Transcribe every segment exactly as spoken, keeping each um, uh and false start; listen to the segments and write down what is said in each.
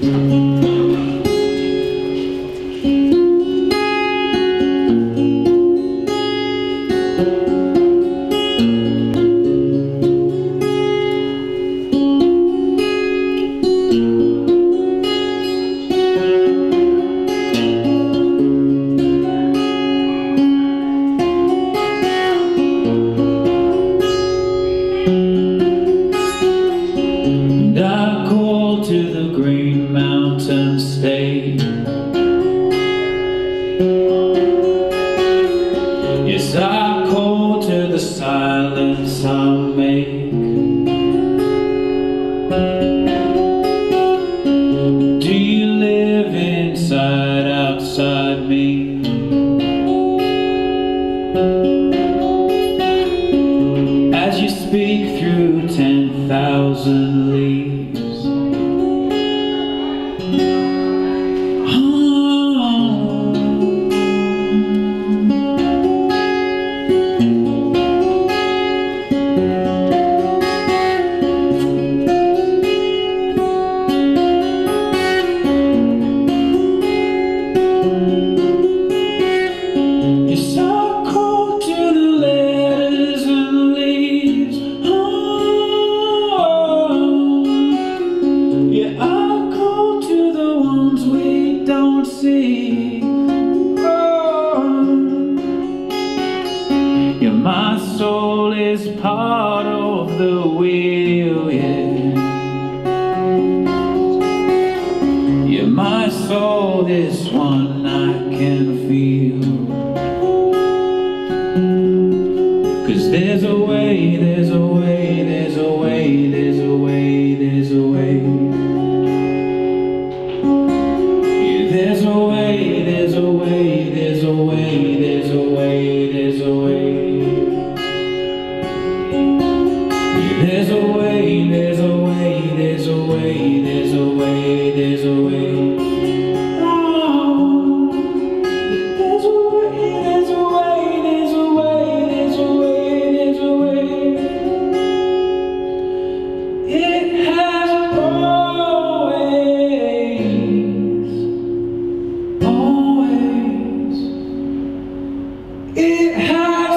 And I call to the green mountain state. Yes, I call to the silence I make. Do you live inside, outside me? As you speak through ten thousand leaves, yes, I call to the letters and the leaves. Yeah, I call to the ones we don't see. Oh. Yeah, my soul is part of the wheel, yeah. Yeah, my soul, this one I can feel. 'Cause there's a way, there's a way, there's a way, there's a way, there's a way. Yeah, there's a way, there's a way, there's a way, there's a way, there's a way. Yeah, there's a way, there's a way, there's a way, there's a way, there's a way. It has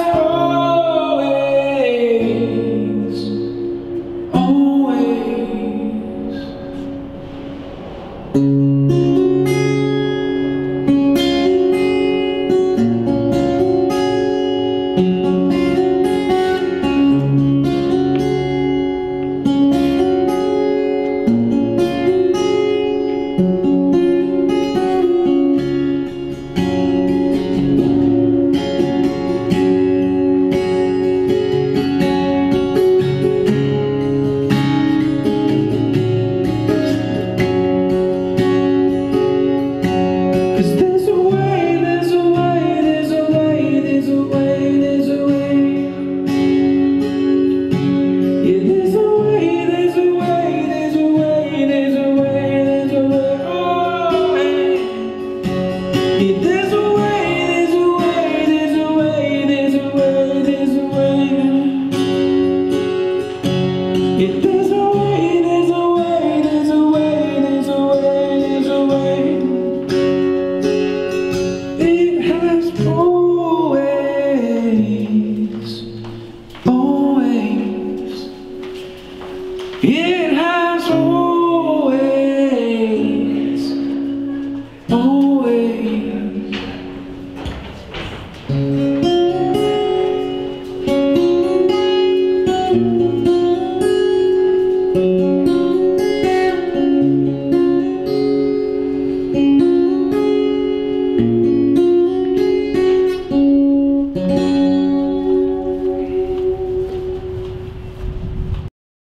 always, always.